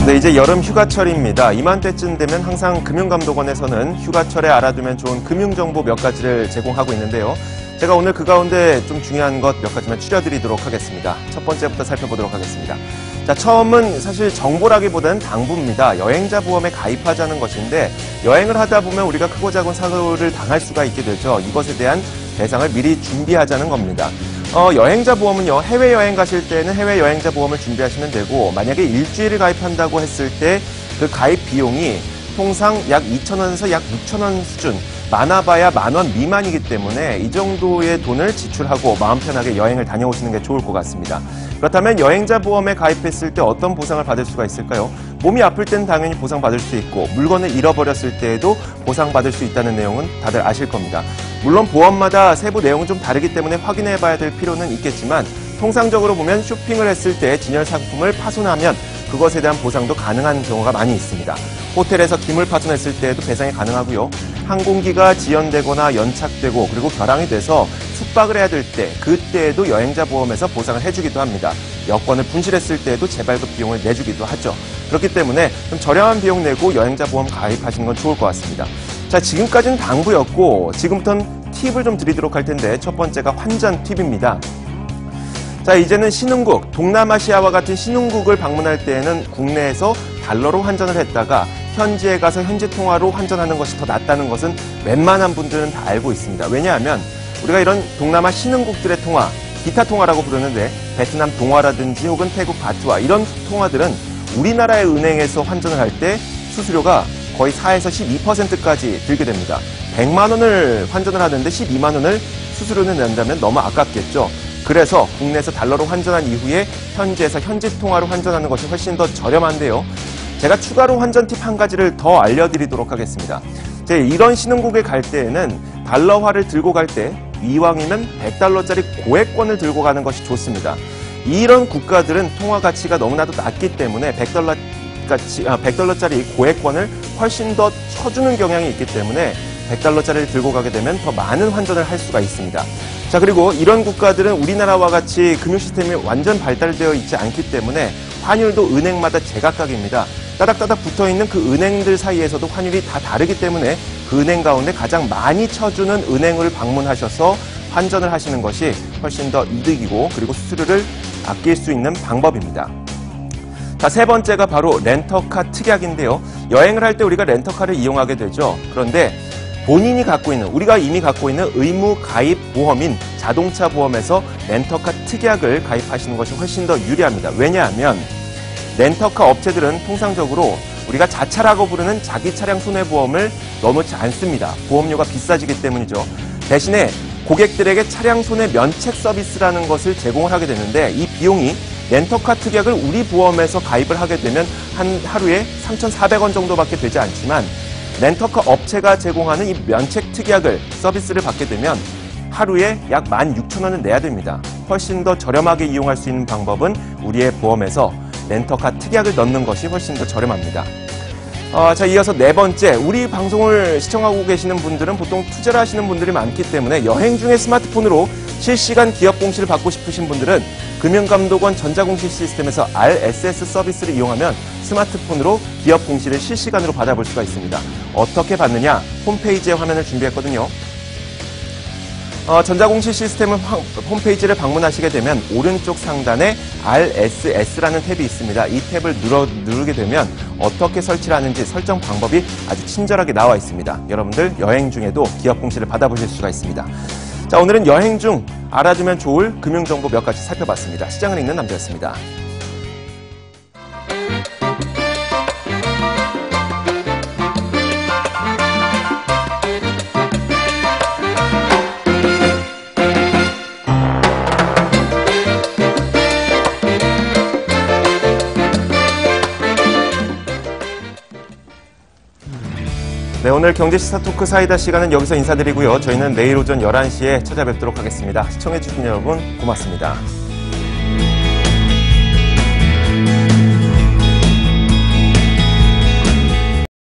네, 이제 여름 휴가철입니다. 이맘때쯤 되면 항상 금융감독원에서는 휴가철에 알아두면 좋은 금융정보 몇 가지를 제공하고 있는데요. 제가 오늘 그 가운데 좀 중요한 것 몇 가지만 추려드리도록 하겠습니다. 첫 번째부터 살펴보도록 하겠습니다. 자, 처음은 사실 정보라기보다는 당부입니다. 여행자 보험에 가입하자는 것인데 여행을 하다 보면 우리가 크고 작은 사고를 당할 수가 있게 되죠. 이것에 대한 배상을 미리 준비하자는 겁니다. 여행자 보험은요, 해외여행 가실 때는 해외여행자 보험을 준비하시면 되고, 만약에 일주일을 가입한다고 했을 때 그 가입 비용이 통상 약 2,000원에서 약 6,000원 수준, 많아봐야 10,000원 미만이기 때문에 이 정도의 돈을 지출하고 마음 편하게 여행을 다녀오시는 게 좋을 것 같습니다. 그렇다면 여행자 보험에 가입했을 때 어떤 보상을 받을 수가 있을까요? 몸이 아플 때는 당연히 보상받을 수 있고, 물건을 잃어버렸을 때에도 보상받을 수 있다는 내용은 다들 아실 겁니다. 물론 보험마다 세부 내용은 좀 다르기 때문에 확인해 봐야 될 필요는 있겠지만, 통상적으로 보면 쇼핑을 했을 때 진열 상품을 파손하면 그것에 대한 보상도 가능한 경우가 많이 있습니다. 호텔에서 기물 파손했을 때에도 배상이 가능하고요. 항공기가 지연되거나 연착되고 그리고 결항이 돼서 숙박을 해야 될 때, 그때에도 여행자 보험에서 보상을 해주기도 합니다. 여권을 분실했을 때에도 재발급 비용을 내주기도 하죠. 그렇기 때문에 좀 저렴한 비용 내고 여행자 보험 가입하시는 건 좋을 것 같습니다. 자, 지금까지는 당부였고 지금부터는 팁을 좀 드리도록 할 텐데, 첫 번째가 환전 팁입니다. 자, 이제는 신흥국, 동남아시아와 같은 신흥국을 방문할 때에는 국내에서 달러로 환전을 했다가 현지에 가서 현지 통화로 환전하는 것이 더 낫다는 것은 웬만한 분들은 다 알고 있습니다. 왜냐하면 우리가 이런 동남아 신흥국들의 통화, 기타 통화라고 부르는데 베트남 동화라든지 혹은 태국 바트와 이런 통화들은 우리나라의 은행에서 환전을 할 때 수수료가 거의 4에서 12%까지 들게 됩니다. 100만 원을 환전을 하는데 12만 원을 수수료를 낸다면 너무 아깝겠죠. 그래서 국내에서 달러로 환전한 이후에 현지에서 현지 통화로 환전하는 것이 훨씬 더 저렴한데요. 제가 추가로 환전 팁 한 가지를 더 알려드리도록 하겠습니다. 이런 신흥국에 갈 때에는 달러화를 들고 갈 때 이왕이면 100달러짜리 고액권을 들고 가는 것이 좋습니다. 이런 국가들은 통화 가치가 너무나도 낮기 때문에 100달러짜리 고액권을 훨씬 더 쳐주는 경향이 있기 때문에 100달러짜리를 들고 가게 되면 더 많은 환전을 할 수가 있습니다. 자, 그리고 이런 국가들은 우리나라와 같이 금융 시스템이 완전 발달되어 있지 않기 때문에 환율도 은행마다 제각각입니다. 따닥따닥 붙어있는 그 은행들 사이에서도 환율이 다 다르기 때문에 그 은행 가운데 가장 많이 쳐주는 은행을 방문하셔서 환전을 하시는 것이 훨씬 더 이득이고, 그리고 수수료를 아낄 수 있는 방법입니다. 자, 세 번째가 바로 렌터카 특약인데요. 여행을 할 때 우리가 렌터카를 이용하게 되죠. 그런데 본인이 갖고 있는, 우리가 이미 갖고 있는 의무 가입 보험인 자동차 보험에서 렌터카 특약을 가입하시는 것이 훨씬 더 유리합니다. 왜냐하면 렌터카 업체들은 통상적으로 우리가 자차라고 부르는 자기 차량 손해보험을 넣지 않습니다. 보험료가 비싸지기 때문이죠. 대신에 고객들에게 차량 손해 면책 서비스라는 것을 제공을 하게 되는데, 이 비용이 렌터카 특약을 우리 보험에서 가입을 하게 되면 한 하루에 3,400원 정도밖에 되지 않지만, 렌터카 업체가 제공하는 이 면책 특약을 서비스를 받게 되면 하루에 약 16,000원을 내야 됩니다. 훨씬 더 저렴하게 이용할 수 있는 방법은 우리의 보험에서 렌터카 특약을 넣는 것이 훨씬 더 저렴합니다. 자, 이어서 네 번째, 우리 방송을 시청하고 계시는 분들은 보통 투자를 하시는 분들이 많기 때문에 여행 중에 스마트폰으로 실시간 기업 공시를 받고 싶으신 분들은 금융감독원 전자공시 시스템에서 RSS 서비스를 이용하면 스마트폰으로 기업 공시를 실시간으로 받아볼 수가 있습니다. 어떻게 받느냐? 홈페이지에 화면을 준비했거든요. 전자공시 시스템 홈페이지를 방문하시게 되면 오른쪽 상단에 RSS라는 탭이 있습니다. 이 탭을 누르게 되면 어떻게 설치를 하는지 설정 방법이 아주 친절하게 나와 있습니다. 여러분들 여행 중에도 기업 공시를 받아보실 수가 있습니다. 자, 오늘은 여행 중 알아두면 좋을 금융정보 몇 가지 살펴봤습니다. 시장을 읽는 남자였습니다. 네, 오늘 경제시사 토크 사이다 시간은 여기서 인사드리고요. 저희는 내일 오전 11시에 찾아뵙도록 하겠습니다. 시청해주신 여러분 고맙습니다.